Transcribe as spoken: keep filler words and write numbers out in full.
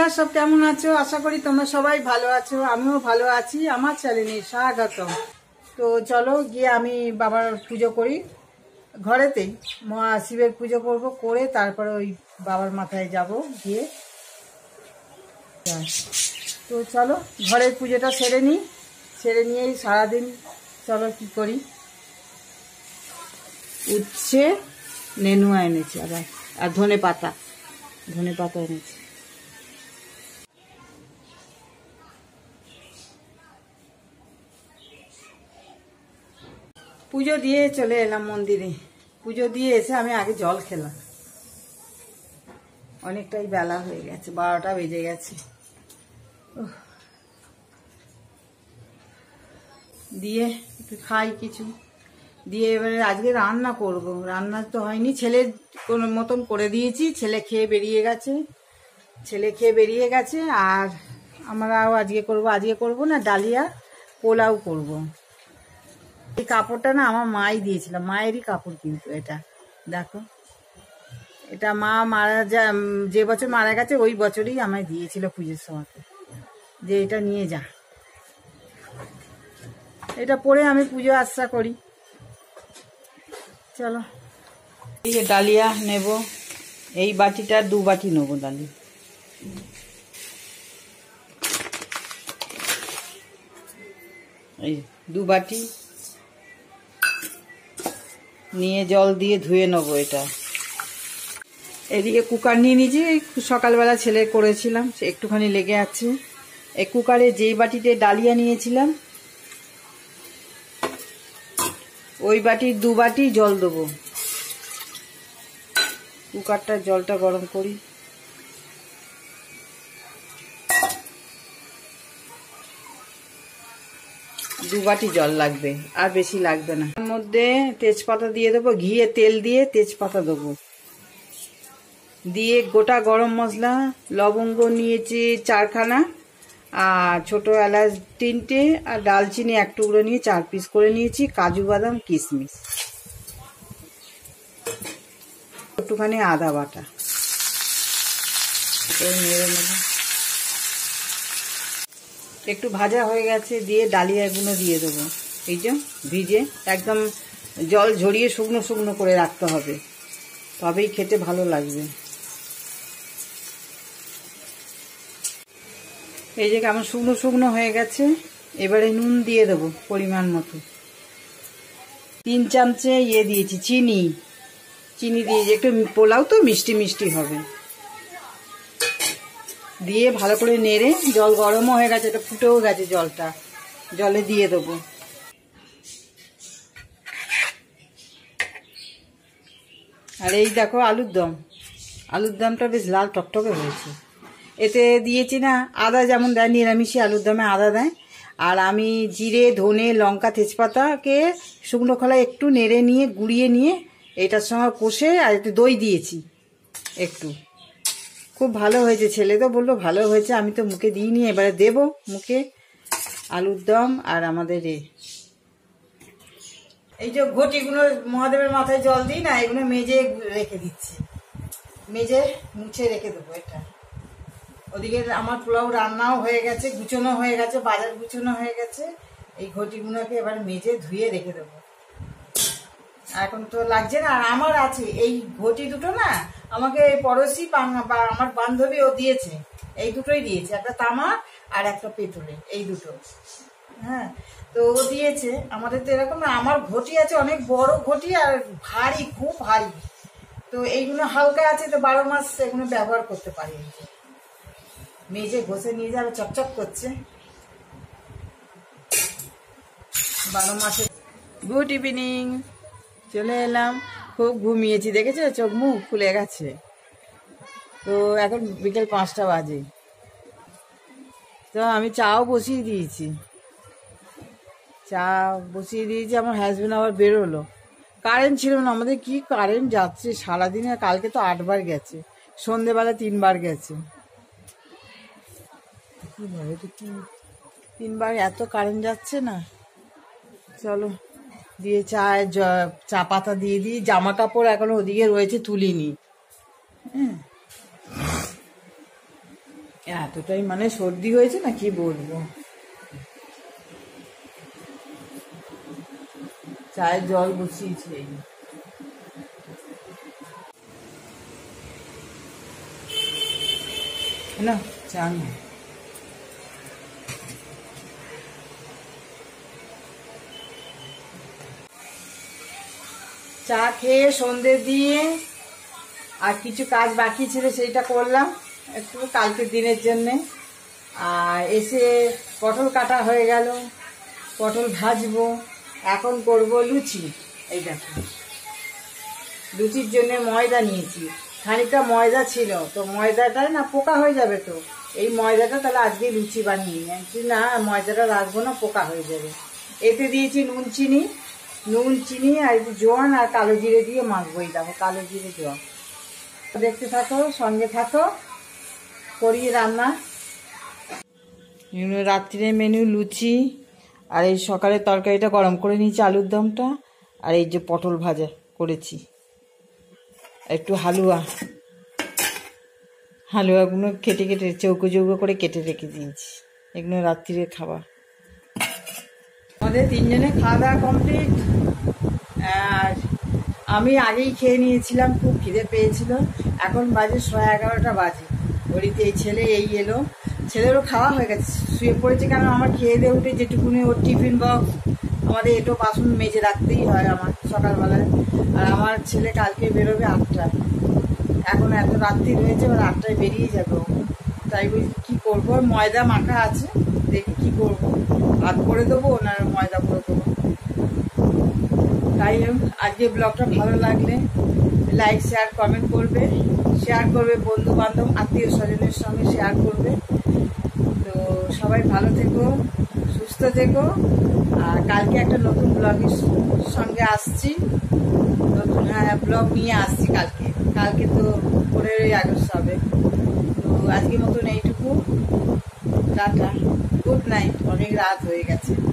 বন্ধুরা সব কেমন আছো? আশা করি তোমরা সবাই ভালো আছো, আমিও ভালো আছি। আমার চ্যানেলে স্বাগতম। তো চলো গিয়ে আমি বাবার পুজো করি ঘরেতেই, মহাশিবের পুজো করব, করে তারপরে ওই বাবার মাথায় যাব গিয়ে। তো চলো ঘরের পুজোটা সেরে নিই, সেরে নিয়েই সারাদিন চলো কি করি। উচ্ছে নেনুয়া এনেছি আবার, আর ধনে পাতা ধনে পাতা এনেছি। পুজো দিয়ে চলে এলাম মন্দিরে। পুজো দিয়ে এসে আমি আগে জল খেলাম, অনেকটাই বেলা হয়ে গেছে, বারোটা বেজে গেছে। দিয়ে একটু খাই কিছু, দিয়ে এবারে আজকে রান্না করব। রান্না তো হয়নি, ছেলের কোনো মতন করে দিয়েছি, ছেলে খেয়ে বেরিয়ে গেছে ছেলে খেয়ে বেরিয়ে গেছে আর আমরাও আজকে করব। আজকে করব না, ডালিয়া পোলাও করব। এই কাপড়টা না আমার মাই দিয়েছিল, মায়েরই কাপড় কিন্তু এটা দেখো, এটা মা মারা যা যে বছর মারা গেছে ওই বছরই আমায় দিয়েছিল পুজোর সময়, যে এটা নিয়ে যা, এটা পরে আমি পুজো আশা করি। চলো এই যে ডালিয়া নেব, এই বাটিটা দু বাটি নেব ডালিয়া। এই দু বাটি নিয়ে জল দিয়ে ধুয়ে নেবো এটা। এদিকে কুকার নিয়ে নিয়েছি, সকালবেলা ছেলে করেছিলাম, একটুখানি লেগে আছে। এই কুকারে যেই বাটিতে ডালিয়া নিয়েছিলাম ওই বাটির দু বাটি জল দেবো। কুকারটার জলটা গরম করি। দু বাটি জল লাগবে, আর বেশি লাগবে না। তার মধ্যে তেজপাতা দিয়ে দেবো, ঘিয়ে তেল দিয়ে তেজপাতা দেবো, দিয়ে গোটা গরম মশলা, লবঙ্গ নিয়েছি চারখানা, আর ছোট এলাচ তিনটে, আর ডালচিনি এক টুকরো নিয়ে চার পিস করে নিয়েছি, কাজু বাদাম কিশমিশ, একটুখানি আদা বাটা নেড়ে নেব। একটু ভাজা হয়ে গেছে, দিয়ে ডালিয়াগুলো দিয়ে দেবো। এই যে ভিজে একদম জল ঝরিয়ে শুকনো শুকনো করে রাখতে হবে, তবেই খেতে ভালো লাগবে। এই যে কেমন শুকনো শুকনো হয়ে গেছে, এবারে নুন দিয়ে দেবো পরিমাণ মতো। তিন চামচে ইয়ে দিয়েছি চিনি, চিনি দিয়েছি, একটু পোলাও তো মিষ্টি মিষ্টি হবে। দিয়ে ভালো করে নেড়ে, জল গরমও হয়ে গেছে, এটা ফুটেও গেছে জলটা, জলে দিয়ে দেবো। আর এই দেখো আলুর দম, আলুর দমটা বেশ লাল টকটকে হয়েছে। এতে দিয়েছি না আদা, যেমন দেয় নিরামিষি আলুর দমে আদা দেয়, আর আমি জিরে ধনে লঙ্কা তেজপাতাকে শুকনো খোলায় একটু নেড়ে নিয়ে গুঁড়িয়ে নিয়ে এটার সঙ্গে কষে আর একটু দই দিয়েছি একটু। খুব ভালো হয়েছে, ছেলে তো বললো ভালো হয়েছে, আমি তো মুখে দিইনি, এবারে দেবো মুখে। আলুর দম আর আমাদের এ এই যে ঘটিগুলো মহাদেবের মাথায় জল দিই না, এগুলো মেজে রেখে দিচ্ছি, মেজে মুছে রেখে দেবো এটা। ওদিকে আমার পোলাও রান্নাও হয়ে গেছে, গুছোনো হয়ে গেছে, বাজার গুছোনো হয়ে গেছে। এই ঘটিগুলোকে এবার মেজে ধুয়ে রেখে দেবো, এখন তো লাগছে না। আর আমার আছে এই ঘটি দুটো না, আমাকে পড়োশি বা আমার বান্ধবী ও দিয়েছে, এই দুটোই দিয়েছে, একটা তামা আর একটা পেতলে, এই দুটো। হ্যাঁ, তো ও দিয়েছে। আমাদের তো এরকম না, আমার ঘটি আছে অনেক বড় ঘটি, আর ভারী, খুব ভারী। তো এইগুলো হালকা আছে, তো বারো মাস এগুলো ব্যবহার করতে পারি। মেজে ঘষে নিয়ে যাবে, চকচক করছে বারো মাসে। গুড ইভিনিং, চলে এলাম। খুব ঘুমিয়েছি, দেখেছো চোখ মুখ ফুলে গেছে। তো এখন বিকেল পাঁচটা বাজে, তো আমি চাও বসিয়ে দিয়েছি, চা বসিয়ে দিয়েছি। আমার হাজবেন্ড আবার বেরোলো, কারেন্ট ছিল না আমাদের, কি কারেন্ট যাচ্ছে সারাদিনে। কালকে তো আটবার গেছে, সন্ধেবেলা তিনবার গেছে। তিনবার এত কারেন্ট যাচ্ছে না। চলো দিয়ে চায় চা পাতা দিয়ে দিই। জামা কাপড় এখনো ওদিকে রয়েছে, তুলিনি। হ্যাঁ, এতটাই মানে সর্দি হয়েছে না কি বলবো। চায়ের জল বসিয়েছি এই না চা না চা খেয়ে সন্ধে দিয়ে আর কিছু কাজ বাকি ছিল সেইটা করলাম একটু কালকের দিনের জন্যে। আর এসে পটল কাটা হয়ে গেল, পটল ভাজবো। এখন করব লুচি। এই দেখো লুচির জন্য ময়দা নিয়েছি, খানিকটা ময়দা ছিল তো ময়দাটা না পোকা হয়ে যাবে, তো এই ময়দাটা তাহলে আজকে লুচি বানিয়ে নিই। না ময়দাটা রাখবো না, পোকা হয়ে যাবে। এতে দিয়েছি নুন চিনি, নুন চিনি আর একটু জোয়ান আর কালো জিরে দিয়ে মাখবো। এই দেখো কালো জিরে জোয়ান। দেখতে থাকো, সঙ্গে থাকো, করি রান্না। রাত্রির মেনু লুচি আর এই সকালের তরকারিটা গরম করে নিয়েছি, আলুর দমটা, আর এই যে পটল ভাজা করেছি, একটু হালুয়া, হালুয়াগুলো কেটে কেটে চৌকো চৌকো করে কেটে রেখে দিয়েছি, এগুলো রাত্রিরে খাবার। আমাদের তিনজনে খাওয়া দাওয়া কমপ্লিট। আর আমি আগেই খেয়ে নিয়েছিলাম, খুব খিদে পেয়েছিল। এখন বাজে সোয়া এগারোটা বাজে। ওরিতে এই ছেলে এই এলো, ছেলেরও খাওয়া হয়ে গেছে, শুয়ে পড়েছে। কারণ আমার খেয়ে দিয়ে উঠে যেটুকুনি ওর টিফিন বক্স, আমাদের এটো বাসন মেজে রাখতেই হয় আমার সকালবেলায়। আর আমার ছেলে কালকে বেরোবে আটটায়, এখন এত রাত্রি রয়েছে, এবার আটটায় বেরিয়ে যাবে। তাই বলছি কী করবো, ময়দা মাখা আছে, দেখি কী করবো, ভাত করে দেবো না ময়দা করে দেবো। তাই আজকে ব্লগটা ভালো লাগলে লাইক শেয়ার কমেন্ট করবে, শেয়ার করবে বন্ধু বান্ধব আত্মীয় স্বজনের সঙ্গে শেয়ার করবে। তো সবাই ভালো থেকো, সুস্থ থেকো। আর কালকে একটা নতুন ব্লগের সঙ্গে আসছি, নতুন হ্যাঁ ব্লগ নিয়ে আসছি কালকে। কালকে তো পনেরোই আগস্ট হবে। তো আজকের মতন এইটুকু, টাটা, গুড নাইট, অনেক রাত হয়ে গেছে।